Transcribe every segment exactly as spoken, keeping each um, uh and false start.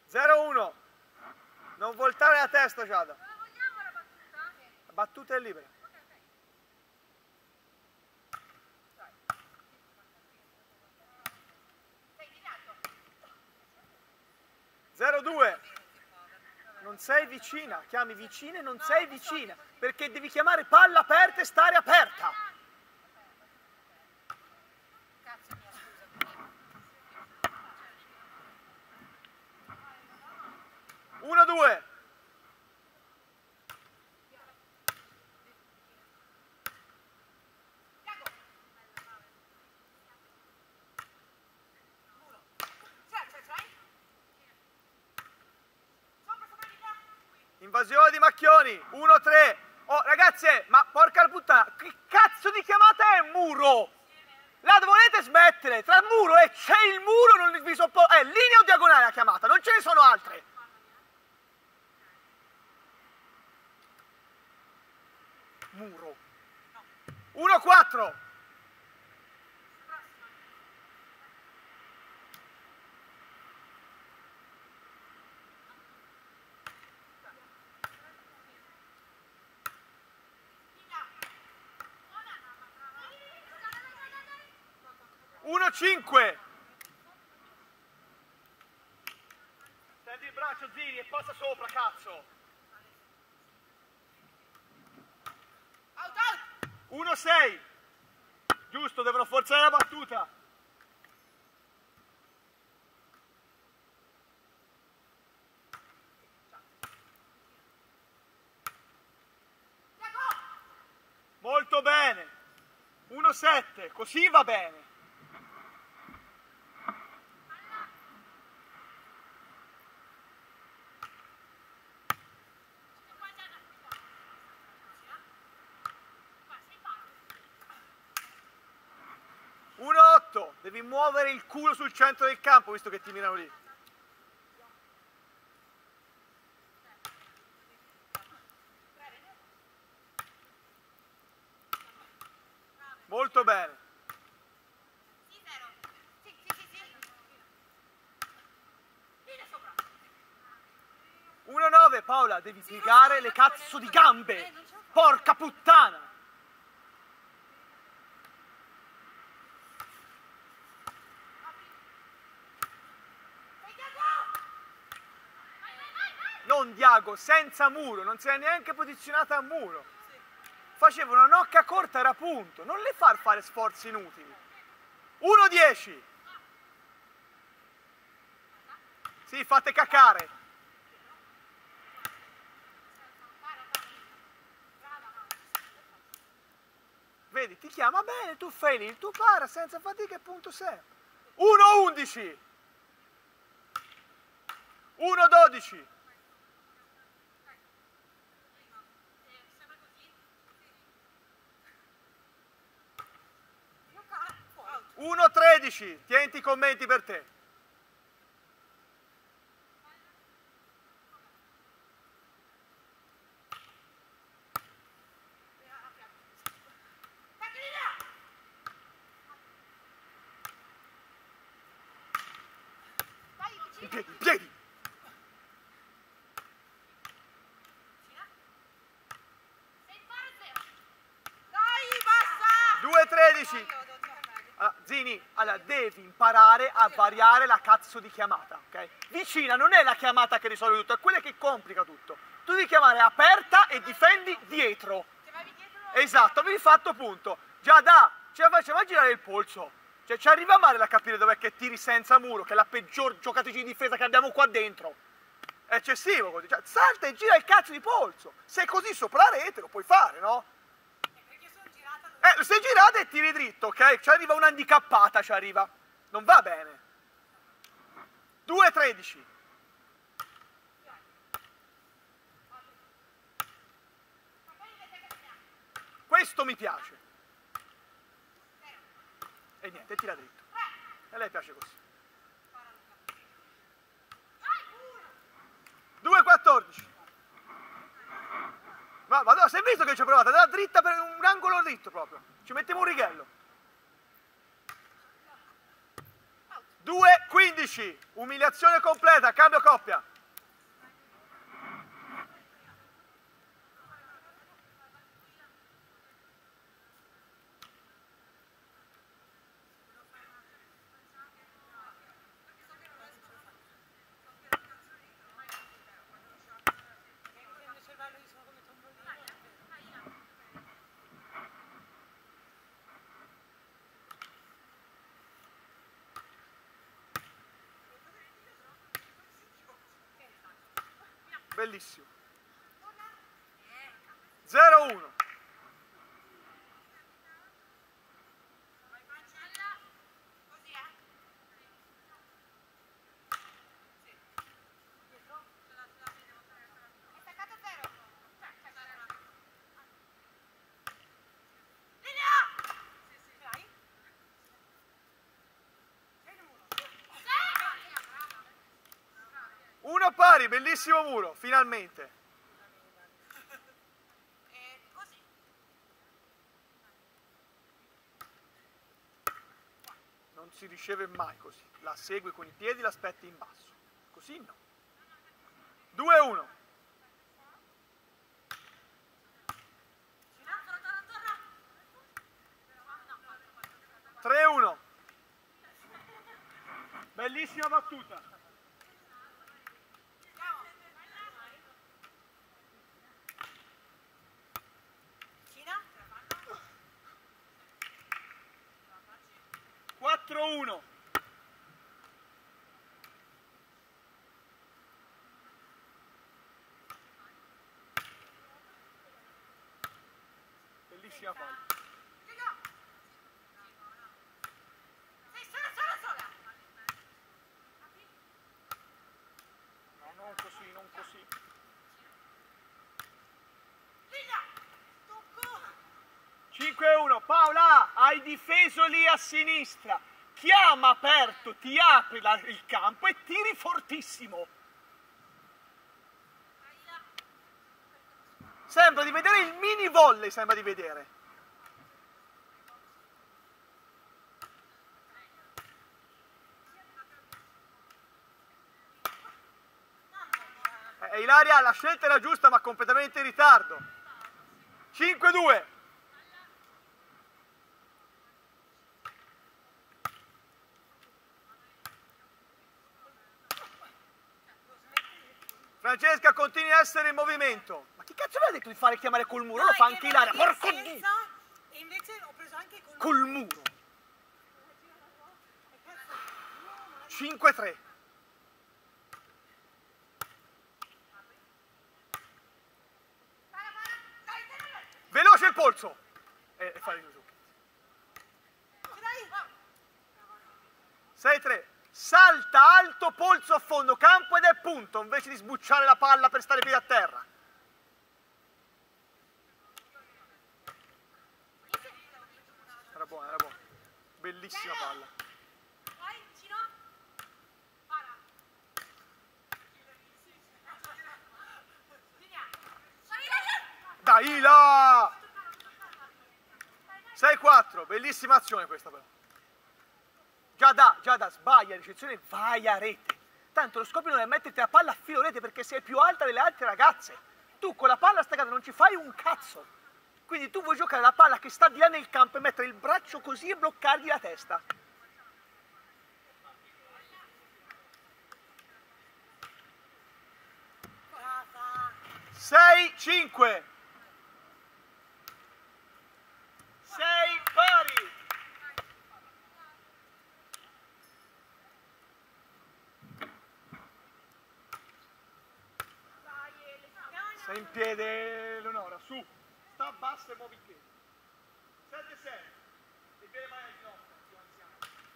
zero uno. Non voltare la testa, Giada. Non la vogliamo la battuta? La battuta è libera. zero due. Non sei vicina, chiami vicina e non sei vicina, perché devi chiamare palla aperta e stare aperta. Cazzo mia, scusa. uno due. Invasione di Macchioni, uno tre. Oh ragazze, ma porca la puttana, che cazzo di chiamata è muro? La volete smettere? Tra muro e c'è il muro, non vi sopporto. È linea o diagonale la chiamata, non ce ne sono altre. Muro. uno quattro. uno cinque. Stendi il braccio, Zini, e passa sopra, cazzo. uno sei. Giusto, devono forzare la battuta. Molto bene. uno sette, così va bene. uno otto, devi muovere il culo sul centro del campo visto che ti mirano lì. Molto bene. uno nove, Paola, devi piegare le cazzo di gambe. Porca puttana. Non Diago, senza muro, non si è neanche posizionata a muro. Faceva una nocca corta, era punto. Non le far fare sforzi inutili. uno dieci. Sì, fate cacare. Vedi, ti chiama bene, tu fai lì, il tuo para senza fatica e punto sempre. uno undici. uno dodici. uno tredici, tienti i commenti per te. In piedi, in piedi. due tredici. Allora, Zini, allora, devi imparare a variare la cazzo di chiamata, ok? Vicina non è la chiamata che risolve tutto, è quella che complica tutto. Tu devi chiamare aperta e difendi dietro. Esatto, avevi fatto punto. Già da, ce la facciamo a girare il polso. Cioè, ci arriva male a capire dov'è che tiri senza muro, che è la peggior giocatrice di difesa che abbiamo qua dentro. È eccessivo così. Cioè, salta e gira il cazzo di polso. Se è così sopra la rete lo puoi fare, no? Eh, sei girata e tiri dritto, ok? Ci arriva un'handicappata, ci arriva. Non va bene. due tredici. Questo mi piace. E niente, tira dritto. E a lei piace così. due quattordici. Ma, ma no, si è visto che ci ho provato, andava dritta per un angolo dritto proprio. Ci mettiamo un righello. due quindici, umiliazione completa, cambio coppia. Bellissimo. zero uno. Uno pari, bellissimo muro, finalmente. Non si riceve mai così, la segui con i piedi, l'aspetti in basso. Così no. due uno. tre uno. Bellissima battuta. quattro uno. Bellissima palla. No, non così, non così. cinque uno. Paola, hai difeso lì a sinistra. Chiama aperto, ti apri la, il campo e tiri fortissimo. Sembra di vedere il mini volley, sembra di vedere. Eh, Ilaria, la scelta era giusta ma completamente in ritardo. cinque due. Francesca, continui a essere in movimento. Ma chi cazzo mi ha detto di fare chiamare col muro? No, lo fa anche Ilaria. Porco Dio! E invece ho preso anche col, Col muro. cinque tre. Veloce il polso. E eh, fai giù. sei tre. Salta alto, polso a fondo campo ed è punto, invece di sbucciare la palla per stare piedi a terra. Era buona, era buona. Bellissima palla. Dai là! sei quattro, bellissima azione questa però. Giada, Giada, sbaglia, ricezione, vai a rete. Tanto lo scopo non è metterti la palla a filo rete perché sei più alta delle altre ragazze. Tu con la palla staccata non ci fai un cazzo. Quindi tu vuoi giocare la palla che sta di là nel campo e mettere il braccio così e bloccargli la testa. sei cinque. sei pari. Sei in piede, Leonora, su. Sta bassa e muovi il piede. sette sei. Il piede mai al ginocchio, più anziano.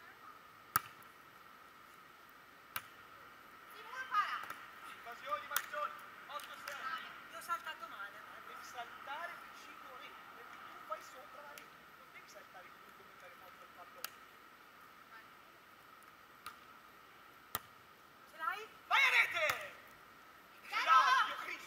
Invasione di Mazzoni. otto sei. Io ho saltato male. Devi saltare vicino a rete, perché tu vai sopra la rete. Non devi saltare in punto e mettere forza il pallone. Ce l'hai? Vai a rete! Ce l'hai, Dio Cristo!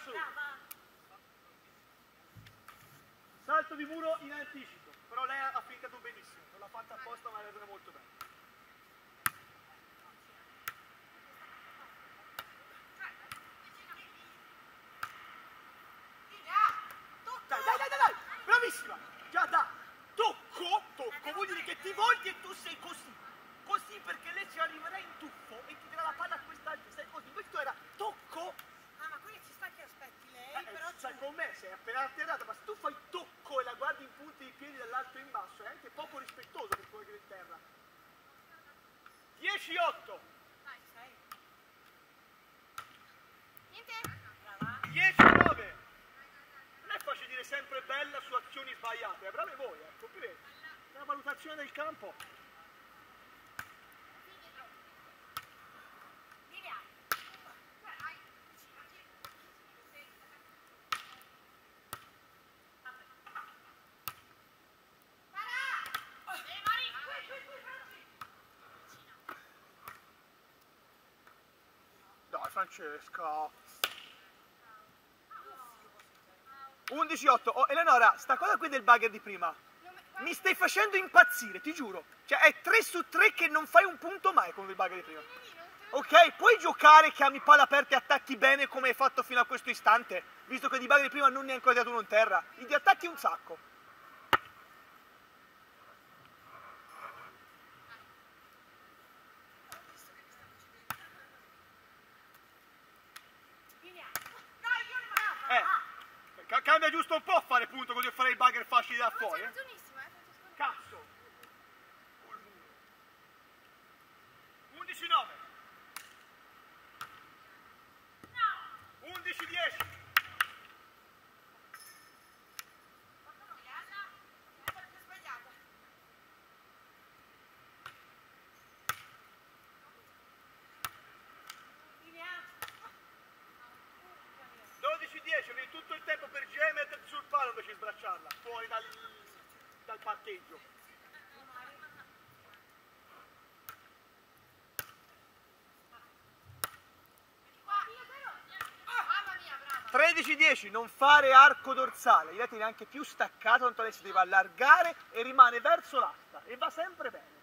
su. Salto di muro in anticipo, però lei ha finito benissimo, non l'ha fatta apposta ma l'ha ragione molto bene. Dai, dai, dai, dai, bravissima! Già da tocco, tocco, vuol dire che ti volti e tu sei così. Così perché lei ci arriverà in tuffo e ti darà la palla a quest'altro, sei così. Questo era tocco. Ah, ma quindi ci sta che aspetti lei, Eh, però sai c'è... con me, sei appena atterrata, ma se tu fai tocco e la guardi in punti di piedi dall'alto in basso, è anche poco rispettoso per quello che è in terra. dieci otto. Dai, sei. Niente? dieci nove. Non è facile dire sempre bella su azioni sbagliate, eh, brave voi, eh, complimenti. È una valutazione del campo. Dai Francesca. undici otto. Oh, Eleonora, sta cosa qui del bugger di prima mi stai facendo impazzire, ti giuro. Cioè è tre su tre che non fai un punto mai con il bugger di prima. Ok, puoi giocare, chiami palla aperta e attacchi bene come hai fatto fino a questo istante, visto che di bugger di prima non ne hai ancora tirato uno in terra. Gli attacchi un sacco. Eh. Cambia giusto un po' a fare punto, così fare i bugger facili da fuori. Eh? Cazzo! undici nove. undici dieci. dodici dieci, avevi tutto il tempo per G M metterti sul palo invece di sbracciarla, fuori dal, dal parcheggio. tredici dieci, non fare arco dorsale, gli dati neanche più staccato, tanto lei si deve allargare e rimane verso l'asta e va sempre bene.